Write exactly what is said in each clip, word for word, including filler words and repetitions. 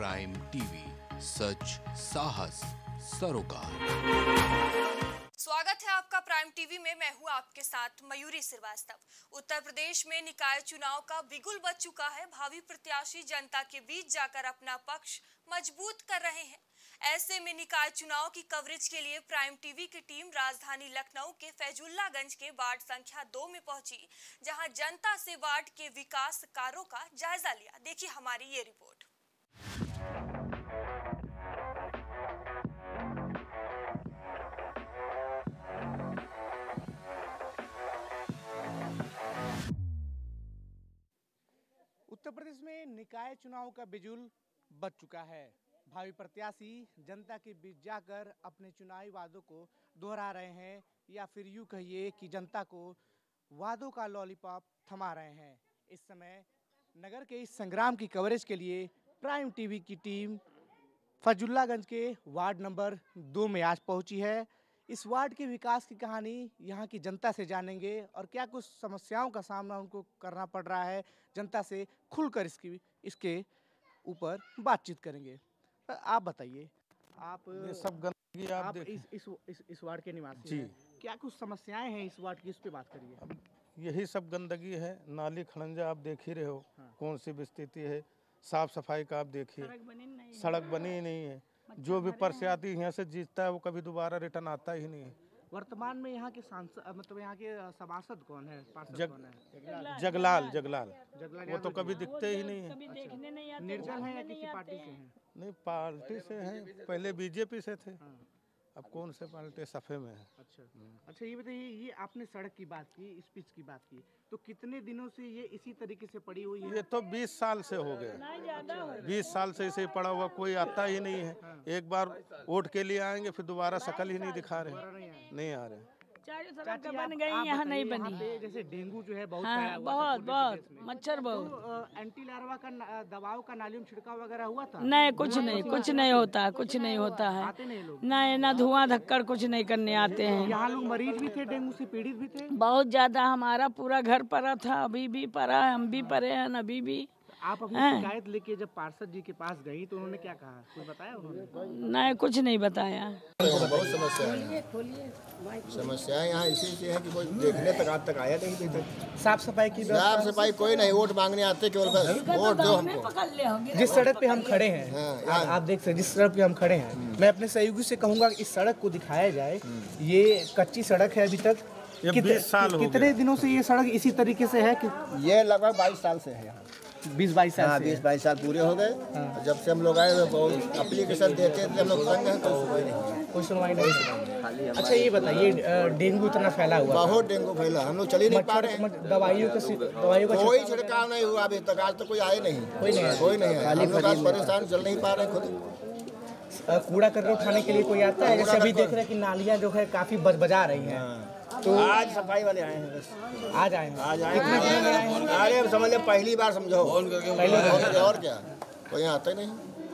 Prime TV, सच साहस सरोकार। स्वागत है आपका प्राइम टीवी में। मैं हूं आपके साथ मयूरी श्रीवास्तव। उत्तर प्रदेश में निकाय चुनाव का बिगुल बज चुका है। भावी प्रत्याशी जनता के बीच जाकर अपना पक्ष मजबूत कर रहे हैं। ऐसे में निकाय चुनाव की कवरेज के लिए प्राइम टीवी की टीम राजधानी लखनऊ के फैजुल्लागंज के वार्ड संख्या दो में पहुंची, जहां जनता से वार्ड के विकास कार्यों का जायजा लिया। देखिए हमारी ये रिपोर्ट। उत्तर प्रदेश में निकाय चुनाव का बिजुल बज चुका है। भावी प्रत्याशी जनता के बीच जाकर अपने चुनावी वादों को दोहरा रहे हैं, या फिर यूँ कहिए कि जनता को वादों का लॉलीपॉप थमा रहे हैं। इस समय नगर के इस संग्राम की कवरेज के लिए प्राइम टीवी की टीम फैजुल्लागंज के वार्ड नंबर दो में आज पहुंची है। इस वार्ड के विकास की कहानी यहाँ की जनता से जानेंगे और क्या कुछ समस्याओं का सामना उनको करना पड़ रहा है, जनता से खुलकर इसकी इसके ऊपर बातचीत करेंगे। आप बताइए, आप ये सब गंदगी आप, आप देख इस, इस इस इस वार्ड के निवासी जी। हैं। क्या कुछ समस्याएं हैं इस वार्ड की, इस पे बात करिए। अब यही सब गंदगी है। नाली खड़ंजा आप देख ही रहे हो। हाँ। कौन सी स्थिति है। साफ सफाई का आप देखिए, सड़क बनी ही नहीं है। जो भी प्रत्याशी यहाँ से जीतता है वो कभी दोबारा रिटर्न आता ही नहीं है। वर्तमान में यहाँ के सांसद मतलब यहाँ के सभासद कौन है, पार्षद जग, कौन है? जगलाल जगलाल जगलाल वो तो कभी दिखते ही नहीं है। अच्छा। निर्दल है या किसी पार्टी से हैं? नहीं, पार्टी से हैं, पहले बीजेपी से थे। हाँ। अब कौन से पार्टी सफे में है। अच्छा अच्छा ये बताइए, ये आपने सड़क की बात की, इस पिच की बात की, तो कितने दिनों से ये इसी तरीके से पड़ी हुई है? ये तो बीस साल से हो गए। बीस साल से इसे पड़ा हुआ, कोई आता ही नहीं है। हाँ। एक बार वोट के लिए आएंगे, फिर दोबारा शकल ही नहीं दिखा रहे, नहीं आ रहे। सड़क बन गई, यहाँ नहीं बनी। जैसे डेंगू जो है बहुत हाँ, बहुत बहुत मच्छर बहुत। तो एंटी लार्वा का दवाओं का नाली में छिड़काव वगैरह हुआ था? नहीं, कुछ नहीं, कुछ नहीं होता, कुछ नहीं होता है। आते नहीं लोग? नहीं, ना धुआं धक्कड़ कुछ नहीं करने आते हैं। यहाँ लोग मरीज भी थे, डेंगू से पीड़ित भी थे बहुत ज्यादा। हमारा पूरा घर पड़ा था, अभी भी पड़ा है, हम भी पड़े हैं अभी भी। आप अपनी शिकायत लेके जब पार्षद जी के पास गई तो उन्होंने क्या कहा, कुछ बताया उन्होंने? नहीं, कुछ नहीं बताया। बहुत समस्या है। समस्या यहाँ इसी से है कि कोई देखने तक आज तक आया नहीं तक। साफ सफाई की साफ सफाई कोई नहीं, वोट मांगने आते केवल बस वोट दो हमको। जिस सड़क पे हम खड़े हैं, हाँ, आप, आप देख सकते जिस सड़क पे हम खड़े हैं, मैं अपने सहयोगी से कहूँगा इस सड़क को दिखाया जाए। ये कच्ची सड़क है अभी तक। बीस साल कितने दिनों से ये सड़क इसी तरीके से है? कि ये लगभग बाईस साल से है यहाँ। बीस बाईस साल हाँ, बीस बाईस साल पूरे हो गए। हाँ। जब से हम लोग आए तो एप्लीकेशन देते थे हम लोग, कोई सुनवाई नहीं। अच्छा ये बताइए, डेंगू इतना फैला हुआ, बहुत डेंगू फैला, हम लोग चल ही नहीं पा रहे हैं। दवाइयों का दवाइयों का कोई छिड़काव नहीं हुआ अभी तक, आज तक कोई आए नहीं। कोई नहीं कोई नहीं है। हम लोग आज परेशान चल नहीं पा रहे खुद। कूड़ा करकट उठाने के लिए कोई आता है? जैसे अभी देख रहे हैं कि नालियाँ जो है काफी बजा रही हैं। तो आज सफाई वाले आए हैं, बस आज आए हैं। आज आए हैं। अरे समझ ले पहली बार समझो, पहली और क्या, कोई आता ही नहीं।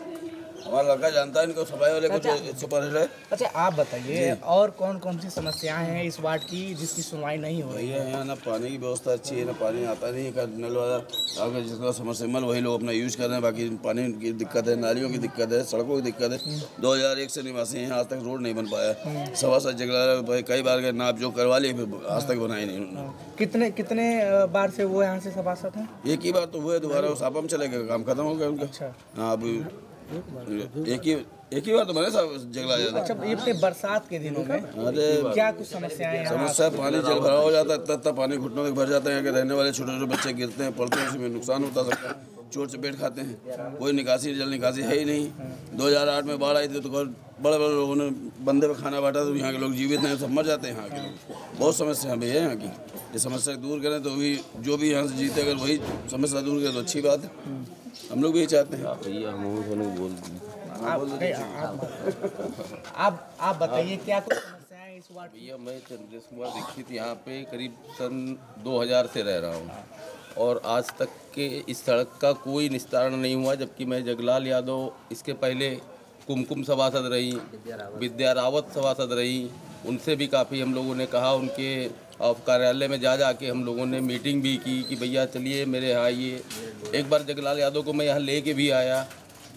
हमारा लड़का जानता है इनको, सफाई वाले कुछ सुपर है। अच्छा आप बताइए, और कौन कौन सी समस्याएं हैं इस वार्ड की जिसकी सुनवाई नहीं हो रही है? यहाँ ना पानी की व्यवस्था अच्छी है, ना पानी आता नहीं है। नल वाला अगर जिसका समरसेबल वही लोग अपना यूज कर रहे हैं, बाकी पानी की दिक्कत है, नालियों की दिक्कत है, सड़कों की दिक्कत है। दो हजार एक से निवासी हैं, आज तक रोड नहीं बन पाया। सवा सात जगह कई बार गए, नाप जो करवा लिए, फिर आज तक बनाई नहीं उन्होंने। कितने कितने बार से वो यहाँ से सभासद हैं? एक ही बार तो हुए, दोबारा सापा में चले गए, काम खत्म हो गया उनका। हाँ, अभी एक ही एक ही बार तो मैंने जगला जाता। अच्छा, ये अपने बरसात के दिनों में अरे क्या कुछ समस्याएं हैं? समस्या पानी जल भरा हो जाता है, इतना इतना पानी घुटनों तक भर जाता है कि रहने वाले छोटे छोटे बच्चे गिरते हैं, पड़ते हैं, उसमें नुकसान होता सकता है, चोट चपेट खाते हैं। कोई निकासी जल निकासी है ही नहीं। दो हजार आठ में बाढ़ आई थी तो बड़े बड़े लोगों ने बंदे पर खाना बांटा, तो यहाँ के लोग जीवित नहीं, सब मर जाते हैं यहाँ के लोग। बहुत समस्या भी है यहाँ की। ये समस्या दूर करें तो भी जो भी यहाँ से जीते, अगर वही समस्या दूर करें तो अच्छी बात है। हम लोग भी यही चाहते हैं। आप आप बताइए क्या कुछ समस्याएं इस वार्ड? भैया मैं चंद्रेश कुमार दीक्षित यहाँ पे करीब सन दो हज़ार से रह रहा हूँ और आज तक के इस सड़क का कोई निस्तारण नहीं हुआ, जबकि मैं जगलाल यादव इसके पहले कुमकुम सभासद रही, विद्या रावत सभासद रही, उनसे भी काफ़ी हम लोगों ने कहा, उनके कार्यालय में जा जा के हम लोगों ने मीटिंग भी की कि भैया चलिए मेरे यहाँ आइए। एक बार जगलाल यादव को मैं यहाँ ले के भी आया,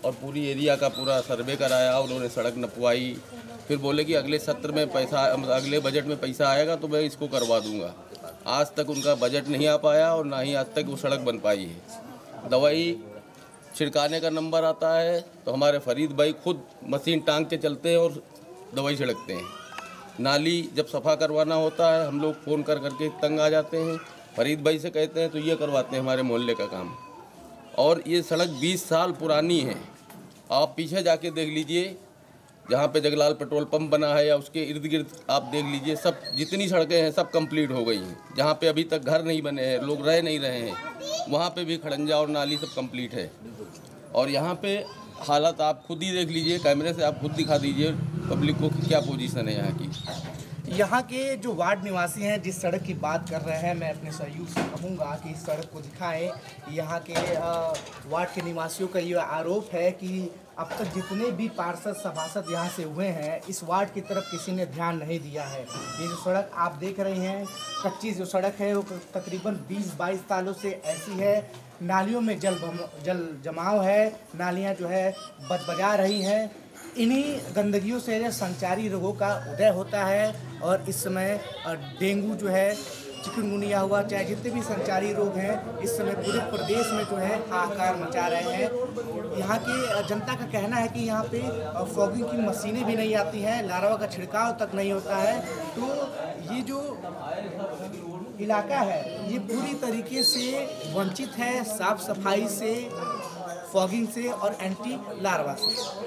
और पूरी एरिया का पूरा सर्वे कराया, उन्होंने सड़क नपवाई। फिर बोले कि अगले सत्र में पैसा, अगले बजट में पैसा आएगा तो मैं इसको करवा दूंगा। आज तक उनका बजट नहीं आ पाया और ना ही आज तक वो सड़क बन पाई है। दवाई छिड़काने का नंबर आता है तो हमारे फरीद भाई खुद मशीन टांग के चलते हैं और दवाई छिड़कते हैं। नाली जब सफ़ा करवाना होता है हम लोग फ़ोन कर करके तंग आ जाते हैं, फरीद भाई से कहते हैं तो ये करवाते हैं हमारे मोहल्ले का काम। और ये सड़क बीस साल पुरानी है। आप पीछे जाके देख लीजिए, जहाँ पे जगलाल पेट्रोल पंप बना है या उसके इर्द गिर्द आप देख लीजिए, सब जितनी सड़कें हैं सब कंप्लीट हो गई हैं। जहाँ पे अभी तक घर नहीं बने हैं, लोग रह नहीं रहे हैं, वहाँ पे भी खड़ंजा और नाली सब कंप्लीट है। और यहाँ पे हालत आप खुद ही देख लीजिए, कैमरे से आप खुद दिखा दीजिए पब्लिक को कि क्या पोजीशन है यहाँ की। यहाँ के जो वार्ड निवासी हैं जिस सड़क की बात कर रहे हैं, मैं अपने सहयोग से कहूँगा कि इस सड़क को दिखाएं। यहाँ के वार्ड के निवासियों का ये आरोप है कि अब तक जितने भी पार्षद सभासद यहाँ से हुए हैं इस वार्ड की तरफ किसी ने ध्यान नहीं दिया है। ये जो सड़क आप देख रहे हैं, कच्ची जो सड़क है वो तकरीबन बीस बाईस सालों से ऐसी है। नालियों में जल जल जमाव है, नालियाँ जो है बजबजा रही हैं। इन्हीं गंदगियों से संचारी रोगों का उदय होता है और इस समय डेंगू जो है, चिकनगुनिया हुआ, चाहे जितने भी संचारी रोग हैं इस समय पूरे प्रदेश में जो है हाहाकार मचा रहे हैं। यहाँ की जनता का कहना है कि यहाँ पे फॉगिंग की मशीनें भी नहीं आती हैं, लार्वा का छिड़काव तक नहीं होता है। तो ये जो इलाका है ये पूरी तरीके से वंचित है साफ सफाई से, फॉगिंग से और एंटी लार्वा से।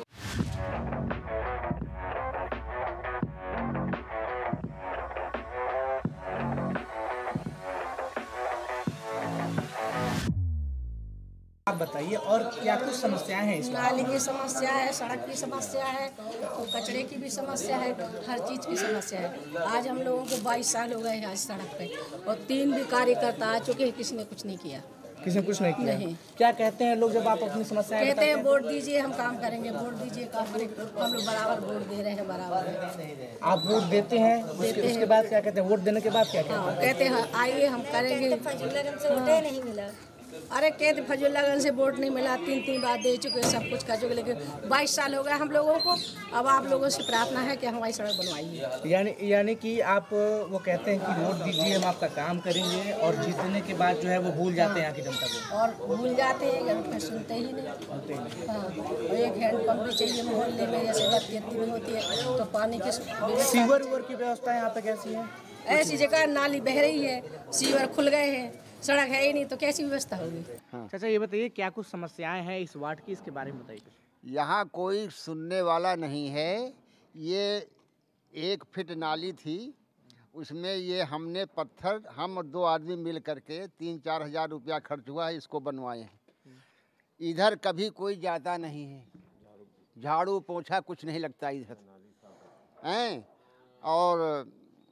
आप बताइए और क्या कुछ समस्याएं हैं? इसमें नाली की समस्या है, सड़क की समस्या है, तो कचरे की भी समस्या है, हर चीज़ की समस्या है। आज हम लोगों को बाईस साल हो गए हैं आज सड़क पे और तीन भी कार्यकर्ता आ चुके हैं, किसी ने कुछ नहीं किया। किसी ने कुछ नहीं किया? नहीं। क्या कहते हैं लोग जब आप अपनी समस्याएं कहते हैं वोट दीजिए हम काम करेंगे, वोट दीजिए काम करेंगे। हम लोग बराबर वोट दे रहे हैं, बराबर। आप वोट देते हैं, उसके, उसके बाद क्या कहते हैं? वोट देने के बाद क्या कहते हैं? कहते हैं आइए हम करेंगे। नहीं मिला, अरे कहते फजुल्लागंज से वोट नहीं मिला, तीन तीन बार दे चुके, सब कुछ कर चुके, लेकिन बाईस साल हो गए हम लोगों को। अब आप लोगों से प्रार्थना है कि हमारी सड़क बनवाइए। यानी यानी कि आप वो कहते हैं कि वोट दीजिए हम आपका काम करेंगे और जीतने के बाद जो है वो भूल जाते हैं यहाँ की जनता को, और भूल जाते हैं, सुनते ही नहीं। हाँ, एक हैंडपम्प भी चाहिए मोहल्ले में, जैसे बत्ती में होती है तो पानी की सीवर उवर की व्यवस्था यहाँ पे कैसी है? ऐसी जगह नाली बह रही है, सीवर खुल गए हैं, सड़क है ही नहीं तो कैसी व्यवस्था होगी? हाँ। चाचा ये बताइए क्या कुछ समस्याएं हैं इस वार्ड की, इसके बारे में बताइए। यहाँ कोई सुनने वाला नहीं है। ये एक फिट नाली थी, उसमें ये हमने पत्थर, हम दो आदमी मिल करके तीन चार हजार रुपया खर्च हुआ है, इसको बनवाए हैं। इधर कभी कोई जाता नहीं है, झाड़ू पोछा कुछ नहीं लगता इधर हैं। और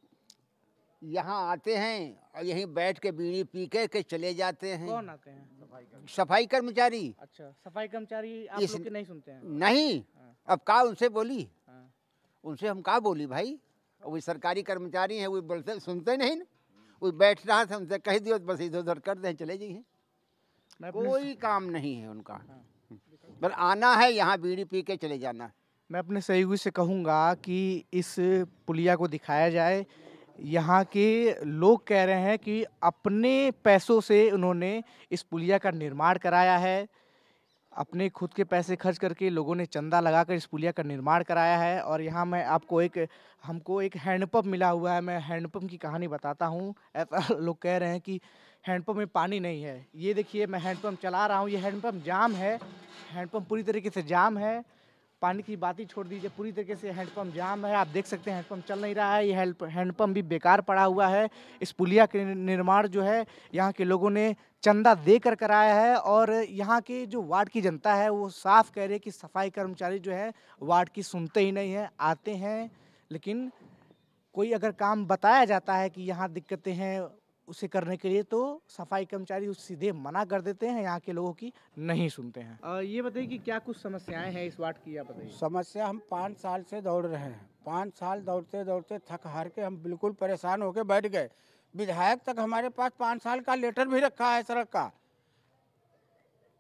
यहाँ आते हैं और यहीं बैठ के बीड़ी पी के, के चले जाते हैं। कौन आते हैं? सफाई कर्मचारी। अच्छा, सफाई कर्मचारी आप लोग के नहीं सुनते हैं? नहीं। हाँ। अब का उनसे बोली? हाँ। उनसे हम का बोली भाई? वो सरकारी कर्मचारी हैं, वो बोलते सुनते नहीं ना। वो बैठ रहा था, उनसे कह दियो बस इधर उधर कर दें चले जाइए। कोई काम नहीं है उनका। हाँ। बस आना है यहाँ बीड़ी पी के चले जाना। मैं अपने सहयोगी से कहूँगा कि इस पुलिया को दिखाया जाए। यहाँ के लोग कह रहे हैं कि अपने पैसों से उन्होंने इस पुलिया का निर्माण कराया है, अपने खुद के पैसे खर्च करके लोगों ने चंदा लगाकर इस पुलिया का निर्माण कराया है। और यहाँ मैं आपको एक हमको एक हैंडपंप मिला हुआ है, मैं हैंडपंप की कहानी बताता हूँ। ऐसा लोग कह रहे हैं कि हैंडपंप में पानी नहीं है। ये देखिए मैं हैंडपंप चला रहा हूँ, ये हैंडपंप जाम है, हैंडपंप पूरी तरीके से जाम है। पानी की बात ही छोड़ दीजिए, पूरी तरीके से हैंडपंप जाम है। आप देख सकते हैं हैंडपंप चल नहीं रहा है, ये हैंडपंप भी बेकार पड़ा हुआ है। इस पुलिया के निर्माण जो है यहाँ के लोगों ने चंदा देकर कराया है। और यहाँ के जो वार्ड की जनता है वो साफ कह रही है कि सफाई कर्मचारी जो है वार्ड की सुनते ही नहीं है। आते हैं लेकिन कोई अगर काम बताया जाता है कि यहाँ दिक्कतें हैं उसे करने के लिए तो सफाई कर्मचारी उस सीधे मना कर देते हैं, यहाँ के लोगों की नहीं सुनते हैं। आ, ये बताइए कि क्या कुछ समस्याएं हैं इस वार्ड की, आप बताइए। समस्या, हम पाँच साल से दौड़ रहे हैं, पाँच साल दौड़ते दौड़ते थक हार के हम बिल्कुल परेशान होकर बैठ गए। विधायक तक हमारे पास पाँच साल का लेटर भी रखा है सड़क का,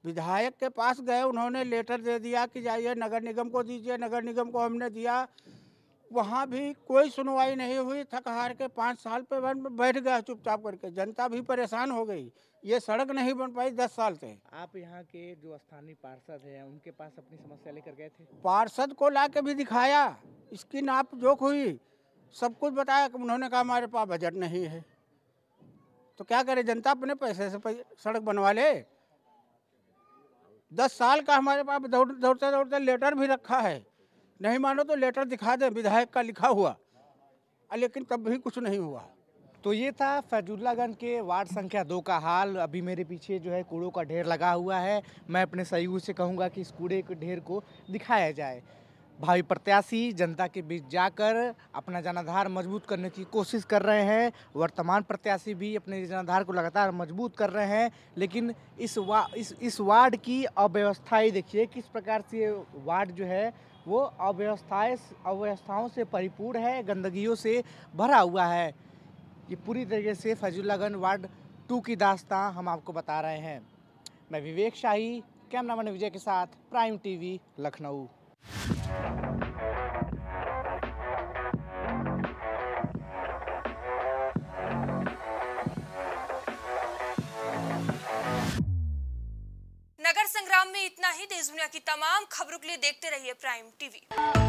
विधायक के पास गए, उन्होंने लेटर दे दिया कि जाइए नगर निगम को दीजिए, नगर निगम को हमने दिया, वहाँ भी कोई सुनवाई नहीं हुई। थक हार के पाँच साल पे बैठ गया चुपचाप करके। जनता भी परेशान हो गई, ये सड़क नहीं बन पाई दस साल से। आप यहाँ के जो स्थानीय पार्षद हैं उनके पास अपनी समस्या लेकर गए थे? पार्षद को ला के भी दिखाया, इसकी नाप जोख हुई, सब कुछ बताया कि उन्होंने कहा हमारे पास बजट नहीं है। तो क्या करे, जनता अपने पैसे से सड़क बनवा ले। दस साल का हमारे पास दौड़ दौड़ते दौड़ते लेटर भी रखा है, नहीं मानो तो लेटर दिखा दे विधायक का लिखा हुआ, लेकिन तब भी कुछ नहीं हुआ। तो ये था फैजुल्लागंज के वार्ड संख्या दो का हाल। अभी मेरे पीछे जो है कूड़ों का ढेर लगा हुआ है। मैं अपने सहयोगी से कहूँगा कि इस कूड़े के ढेर को दिखाया जाए। भावी प्रत्याशी जनता के बीच जाकर अपना जनाधार मजबूत करने की कोशिश कर रहे हैं। वर्तमान प्रत्याशी भी अपने जनाधार को लगातार मजबूत कर रहे हैं, लेकिन इस वा इस इस वार्ड की अव्यवस्थाएं देखिए किस प्रकार से वार्ड जो है वो अव्यवस्थाएं अव्यवस्थाओं से परिपूर्ण है, गंदगियों से भरा हुआ है। ये पूरी तरीके से फैजुल्लागंज वार्ड टू की दास्तां हम आपको बता रहे हैं। मैं विवेक शाही, कैमरामैन विजय के साथ, प्राइम टीवी, लखनऊ। नगर संग्राम में इतना ही। देश दुनिया की तमाम खबरों के लिए देखते रहिए प्राइम टीवी।